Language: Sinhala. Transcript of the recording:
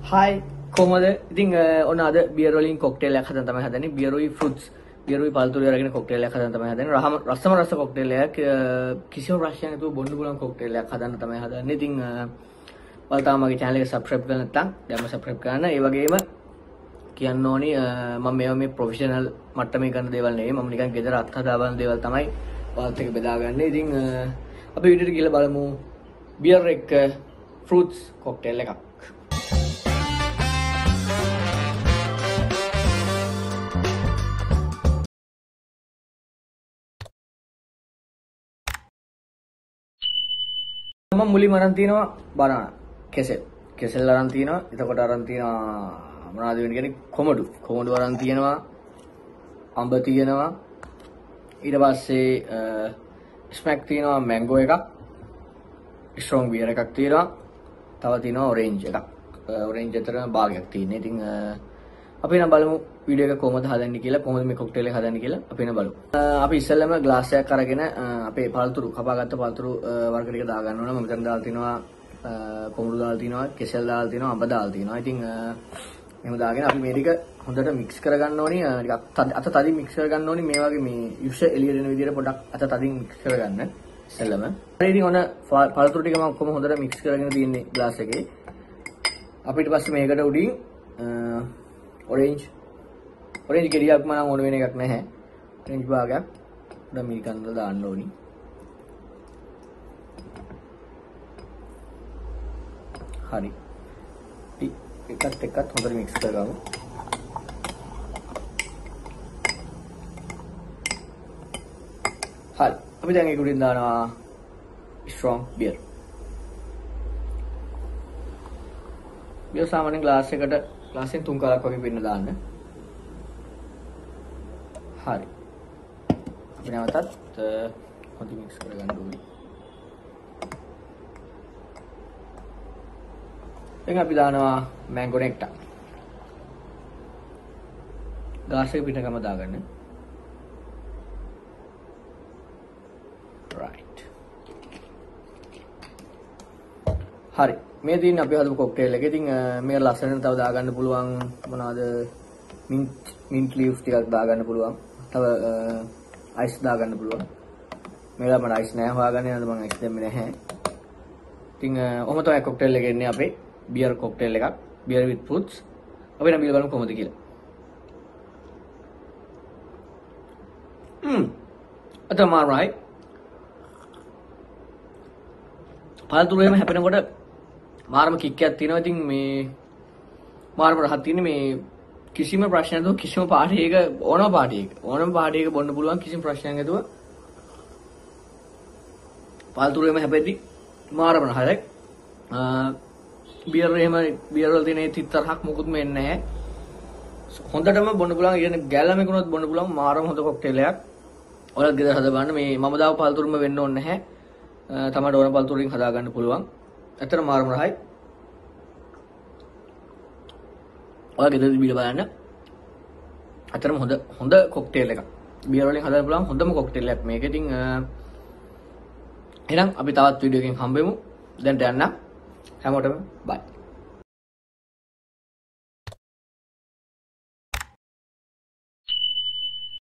Hi, කොහමද? ඉතින් ඔන්න අද බියර් වලින් කොක්ටේල් එකක් හදන්න තමයි හදන්නේ. බියරුයි ෆෘට්ස්, බියරුයි පළතුරු අරගෙන කොක්ටේල් එකක් හදන්න තමයි හදන්නේ. රසම රස කොක්ටේල් එකක්. කිසිම ප්‍රශ්නයක් නැතුව බොන්න පුළුවන් කොක්ටේල් එකක් හදන්න තමයි හදන්නේ. ඉතින් ඔයාලා තාම මගේ channel එක subscribe කරලා නැත්නම් දැන්ම subscribe කරන්න. ඒ වගේම කියන්න ඕනි මම මේවා මේ ප්‍රොෆෙෂනල් මට්ටමේ කරන දේවල් නෙවෙයි. මම නිකන් ගෙදර අත්හදා බලන දේවල් තමයි ඔයාලත් එක්ක බෙදාගන්නේ. ඉතින් අපි වීඩියෝට ගිහලා බලමු බියර් එක ෆෘට්ස් කොක්ටේල් එකක්. මම මුලින්ම අරන් තියනවා බනානා කෙසෙල් අරන් තියනවා. එතකොට අරන් තියනවා මොනවද වෙන්නේ කියන්නේ කොමඩු අරන් තියනවා. අඹ තියනවා. ඊට පස්සේ ස්මැක් තියනවා මැංගෝ එකක්. ස්ට්‍රොං බියර් එකක් තියනවා. තව තියනවා ඔරෙන්ජ් එකක්. ඔරෙන්ජ් අතරම භාගයක් තියෙනවා. ඉතින් අපි නම් බලමු වීඩියෝ එක කොහොමද හදන්නේ කියලා, කොහොමද මේ කොක්ටේල් එක හදන්නේ කියලා අපි නම් බලමු. අපි ඉස්සෙල්ලාම ග්ලාස් එකක් අරගෙන අපේ පළතුරු කපාගත්ත පළතුරු වර්ග ටික දා ගන්න ඕන. මම මෙතන දාලා තිනවා කොමුඩු දාලා තිනවා, කෙසෙල් දාලා තිනවා, අඹ දාලා තිනවා. ඉතින් එහෙම දාගෙන අපි මේ ටික හොඳට මික්ස් කරගන්න ඕනි. ටිකක් අත තදින් මික්ස් කරගන්න ඕනි. මේ වගේ මේ යුෂ එළියට එන විදිහට පොඩ්ඩක් අත තදින් මික්ස් කරගන්න ඉස්සෙල්ලාම. හරි ඉතින් ඔන්න පළතුරු ටික මම කොහොම හොඳට මික්ස් කරගෙන තියන්නේ ග්ලාස් එකේ. අපි ඊට පස්සේ මේකට උඩින් ඔරෙන්ජ් ගෙඩියක්ම නම් ඕන වෙන එකක් නැහැ. ඔරෙන්ජ් භාගයක් උඩ මිරිකන් වල දාන්න ඕනි. හරි. එකත් හොඳට මික්ස් කරගමු. හරි. අපි දැන් ඒක උඩින් දානවා ස්ට්‍රොං බියර්. බියර් සාමාන්‍යයෙන් ග්ලාසෙන් 3 කලක් වගේ පින්න දාන්න. හරි. අපි නැවතත් හොඳින් මික්ස් කරගන්න ඕනේ. දැන් අපි දානවා මැංගෝ නෙක්ටර්. ගාස් එක පිටකම දාගන්න. right. හරි. මේ දින අපි හදපු කොක්ටේල් එක. ඉතින් මේ ලස්සනට තව දාගන්න පුළුවන් මොනවද? mint leaves ටිකක් දාගන්න පුළුවන්. තව අයිස් දාගන්න පුළුවන්. මේලා මට අයිස් නැහැ හොයාගන්න යනද මම අයිස් දෙන්නේ නැහැ. ඉතින් ඔහොම තමයි කොක්ටේල් එක එන්නේ අපේ බියර් කොක්ටේල් එකක්. Beer with fruits. අපි නම් බලමු කොහොමද කියලා. අතමාරයි. පළතුරු එහෙම හැපෙනකොට මාරම කික් එකක් තියෙනවා. ඉතින් මේ මාරම රහක් තියෙන්නේ මේ කිසිම ප්‍රශ්නයක් නැතුව කිසිම පාටියක ඕනම පාටියක බොන්න පුළුවන් කිසිම ප්‍රශ්නයක් නැතුව. පළතුරු එහෙම හැපෙද්දි මාරම රහයි. බියර් වල තියෙන තිත්තරහක් මොකුත් මෙන්නේ නැහැ. හොඳටම බොන්න පුළුවන්. කියන්නේ ගැලම එකනොත් බොන්න පුළුවන් මාරම හොඳ කොක්ටේල් එකක්. ඔයාලත් ගෙදර හදා බලන්න. මේ මම දාව පළතුරුම වෙන්න ඕනේ නැහැ. තමයි ඕන පළතුරුකින් හදා ගන්න පුළුවන්. ඇත්තට මාරම රහයි. ඔයාලා ගෙදරදී බීලා බලන්න. ඇත්තටම හොඳ කොක්ටේල් එකක්. බියර් වලින් හදන්න පුළුවන් හොඳම කොක්ටේල් එකක් මේක. ඉතින් එහෙනම් අපි තවත් වීඩියෝ එකකින් හම්බෙමු. දැන්ට යන්න. හැමෝටම බයි.